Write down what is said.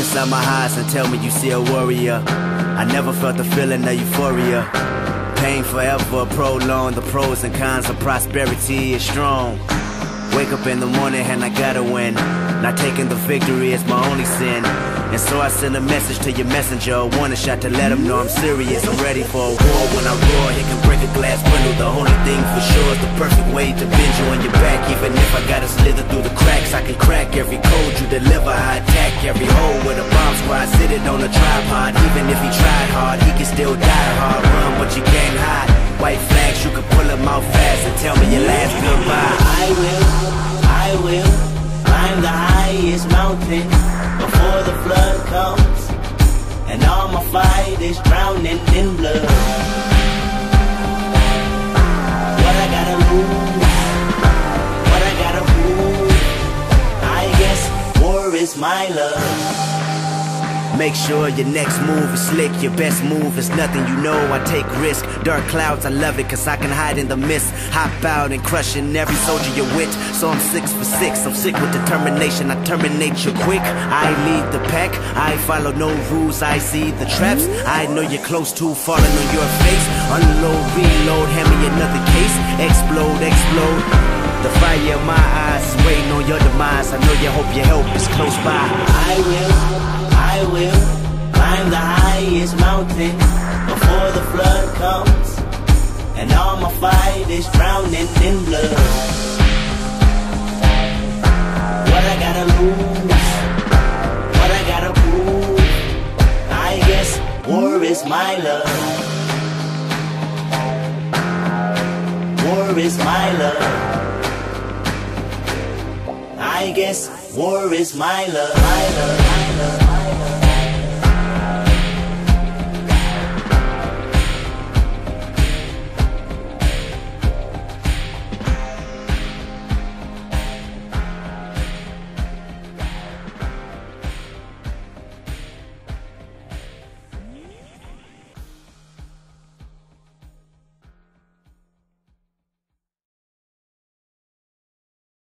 inside my eyes and tell me you see a warrior. I never felt the feeling of euphoria. Pain forever prolonged. The pros and cons of prosperity is strong. Wake up in the morning and I gotta win. Not taking the victory is my only sin. And so I send a message to your messenger, a warning shot to let him know I'm serious. I'm ready for a war. When I roar, it can break a glass window. The only thing for sure is the perfect way to bend you on your back. Even if I gotta slither through the cracks, I can crack every code you deliver. I attack every hole with a bomb squad. Sit it on a tripod. Even if he tried hard, he can still die hard. Run, but you can't hide. White flags, you can pull them out fast and tell me your last goodbye. I will climb the highest mountain before the flood comes, and all my fight is drowning in blood. What I gotta lose, what I gotta prove, I guess war is my love. Make sure your next move is slick. Your best move is nothing, you know I take risk. Dark clouds, I love it cause I can hide in the mist. Hop out and crushing every soldier you're with. So I'm 6 for 6, I'm sick with determination. I terminate you quick, I lead the pack. I follow no rules, I see the traps. I know you're close to falling on your face. Unload, reload, hand me another case. Explode, explode. The fire in my eyes is waiting on your demise. I know you hope your help is close by. I will climb the highest mountain before the flood comes, and all my fight is drowning in blood. What I gotta lose, what I gotta prove, I guess war is my love. War is my love. I guess war is my love, my love, my love.